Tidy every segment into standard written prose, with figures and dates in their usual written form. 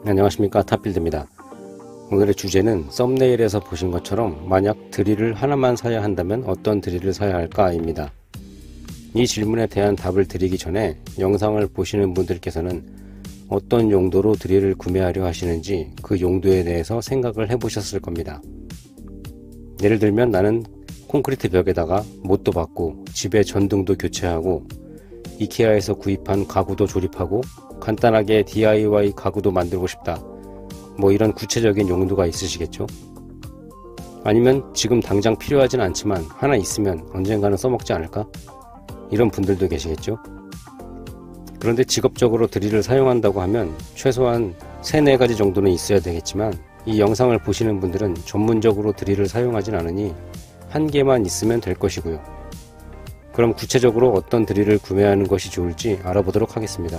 안녕하십니까, 탑빌드입니다. 오늘의 주제는 썸네일에서 보신 것처럼 만약 드릴을 하나만 사야 한다면 어떤 드릴을 사야 할까 입니다. 이 질문에 대한 답을 드리기 전에 영상을 보시는 분들께서는 어떤 용도로 드릴을 구매하려 하시는지 그 용도에 대해서 생각을 해보셨을 겁니다. 예를 들면 나는 콘크리트 벽에다가 못도 박고 집에 전등도 교체하고 이케아에서 구입한 가구도 조립하고 간단하게 DIY 가구도 만들고 싶다, 뭐 이런 구체적인 용도가 있으시겠죠? 아니면 지금 당장 필요하진 않지만 하나 있으면 언젠가는 써먹지 않을까? 이런 분들도 계시겠죠? 그런데 직업적으로 드릴을 사용한다고 하면 최소한 3-4가지 정도는 있어야 되겠지만 이 영상을 보시는 분들은 전문적으로 드릴을 사용하진 않으니 한 개만 있으면 될 것이고요. 그럼 구체적으로 어떤 드릴을 구매하는 것이 좋을지 알아보도록 하겠습니다.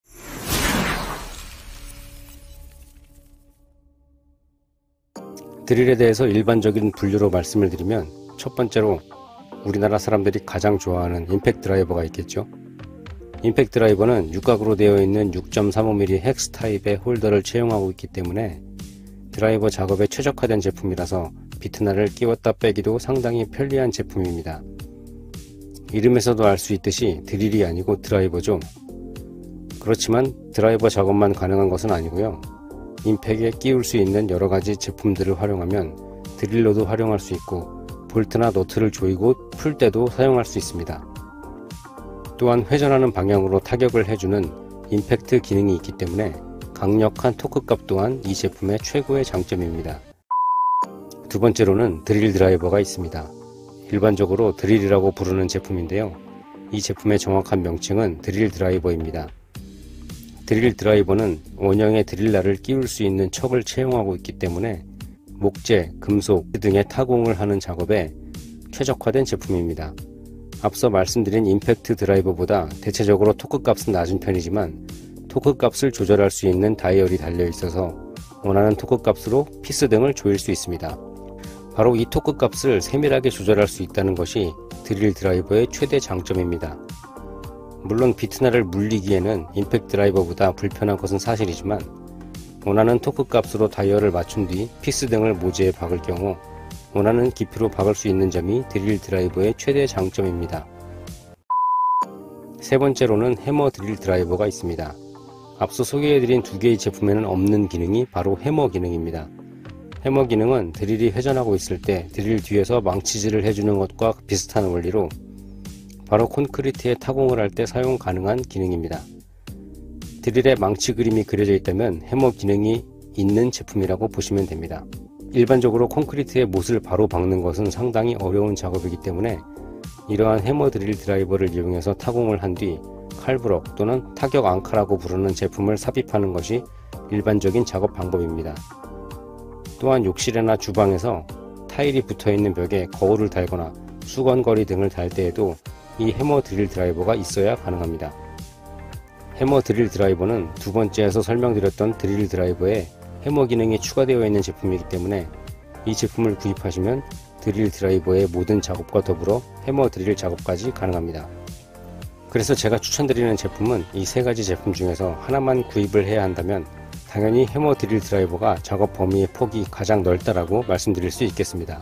드릴에 대해서 일반적인 분류로 말씀을 드리면 첫 번째로 우리나라 사람들이 가장 좋아하는 임팩트 드라이버가 있겠죠. 임팩트 드라이버는 육각으로 되어 있는 6.35mm 헥스 타입의 홀더를 채용하고 있기 때문에 드라이버 작업에 최적화된 제품이라서 비트나를 끼웠다 빼기도 상당히 편리한 제품입니다. 이름에서도 알 수 있듯이 드릴이 아니고 드라이버죠. 그렇지만 드라이버 작업만 가능한 것은 아니고요. 임팩에 끼울 수 있는 여러가지 제품들을 활용하면 드릴로도 활용할 수 있고 볼트나 너트를 조이고 풀 때도 사용할 수 있습니다. 또한 회전하는 방향으로 타격을 해주는 임팩트 기능이 있기 때문에 강력한 토크값 또한 이 제품의 최고의 장점입니다. 두 번째로는 드릴 드라이버가 있습니다. 일반적으로 드릴이라고 부르는 제품인데요. 이 제품의 정확한 명칭은 드릴 드라이버입니다. 드릴 드라이버는 원형의 드릴날을 끼울 수 있는 척을 채용하고 있기 때문에 목재, 금속 등의 타공을 하는 작업에 최적화된 제품입니다. 앞서 말씀드린 임팩트 드라이버보다 대체적으로 토크값은 낮은 편이지만 토크값을 조절할 수 있는 다이얼이 달려 있어서 원하는 토크값으로 피스 등을 조일 수 있습니다. 바로 이 토크값을 세밀하게 조절할 수 있다는 것이 드릴 드라이버의 최대 장점입니다. 물론 비트나를 물리기에는 임팩트 드라이버보다 불편한 것은 사실이지만 원하는 토크값으로 다이얼을 맞춘 뒤 피스 등을 모재에 박을 경우 원하는 깊이로 박을 수 있는 점이 드릴 드라이버의 최대 장점입니다. 세 번째로는 해머 드릴 드라이버가 있습니다. 앞서 소개해드린 두 개의 제품에는 없는 기능이 바로 해머 기능입니다. 해머 기능은 드릴이 회전하고 있을 때 드릴 뒤에서 망치질을 해주는 것과 비슷한 원리로 바로 콘크리트에 타공을 할 때 사용 가능한 기능입니다. 드릴에 망치 그림이 그려져 있다면 해머 기능이 있는 제품이라고 보시면 됩니다. 일반적으로 콘크리트에 못을 바로 박는 것은 상당히 어려운 작업이기 때문에 이러한 해머 드릴 드라이버를 이용해서 타공을 한 뒤 칼브럭 또는 타격 앙카라고 부르는 제품을 삽입하는 것이 일반적인 작업 방법입니다. 또한 욕실이나 주방에서 타일이 붙어있는 벽에 거울을 달거나 수건거리 등을 달 때에도 이 해머 드릴 드라이버가 있어야 가능합니다. 해머 드릴 드라이버는 두 번째에서 설명드렸던 드릴 드라이버에 해머 기능이 추가되어 있는 제품이기 때문에 이 제품을 구입하시면 드릴 드라이버의 모든 작업과 더불어 해머 드릴 작업까지 가능합니다. 그래서 제가 추천드리는 제품은 이 3가지 제품 중에서 하나만 구입을 해야 한다면 당연히 해머 드릴 드라이버가 작업 범위의 폭이 가장 넓다라고 말씀드릴 수 있겠습니다.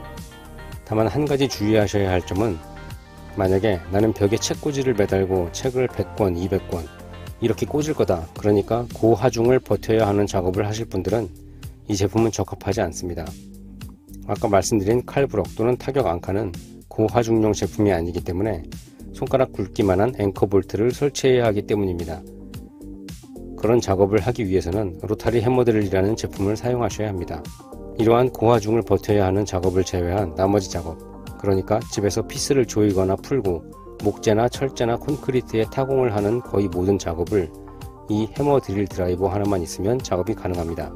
다만 한 가지 주의하셔야 할 점은 만약에 나는 벽에 책꽂이를 매달고 책을 100권, 200권 이렇게 꽂을 거다, 그러니까 고하중을 버텨야 하는 작업을 하실 분들은 이 제품은 적합하지 않습니다. 아까 말씀드린 칼브럭 또는 타격 앙카는 고하중용 제품이 아니기 때문에 손가락 굵기만한 앵커 볼트를 설치해야 하기 때문입니다. 그런 작업을 하기 위해서는 로타리 해머 드릴이라는 제품을 사용하셔야 합니다. 이러한 고하중을 버텨야 하는 작업을 제외한 나머지 작업, 그러니까 집에서 피스를 조이거나 풀고 목재나 철제나 콘크리트에 타공을 하는 거의 모든 작업을 이 해머 드릴 드라이버 하나만 있으면 작업이 가능합니다.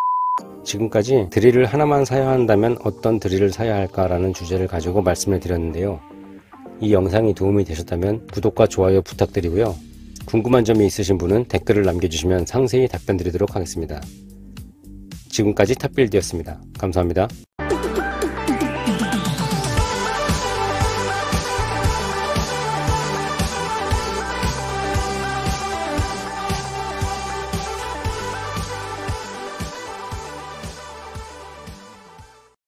지금까지 드릴을 하나만 사야 한다면 어떤 드릴을 사야 할까라는 주제를 가지고 말씀을 드렸는데요. 이 영상이 도움이 되셨다면 구독과 좋아요 부탁드리고요. 궁금한 점이 있으신 분은 댓글을 남겨주시면 상세히 답변 드리도록 하겠습니다. 지금까지 탑빌드였습니다. 감사합니다.